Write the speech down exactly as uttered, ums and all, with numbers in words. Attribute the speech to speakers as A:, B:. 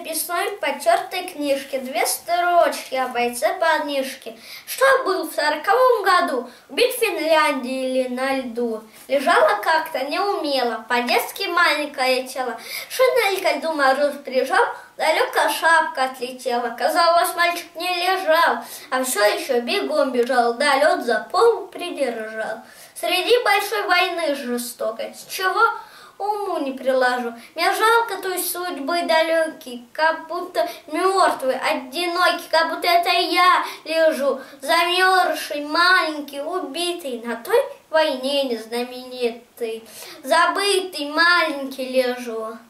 A: записной потертой книжке две строчки о бойце поднижки, что был в сороковом году убит в Финляндии или на льду. Лежала как-то неумело, по-детски маленькое тело. Шинель ко льду мороз прижал, далеко шапка отлетела. Казалось, мальчик не лежал, а все еще бегом бежал, да лед за пол придержал. Среди большой войны жестокой, с чего уму не приложу. Мне жалко той судьбы далекий, как будто мертвый, одинокий, как будто это я лежу, замерзший, маленький, убитый, на той войне незнаменитый, забытый, маленький лежу.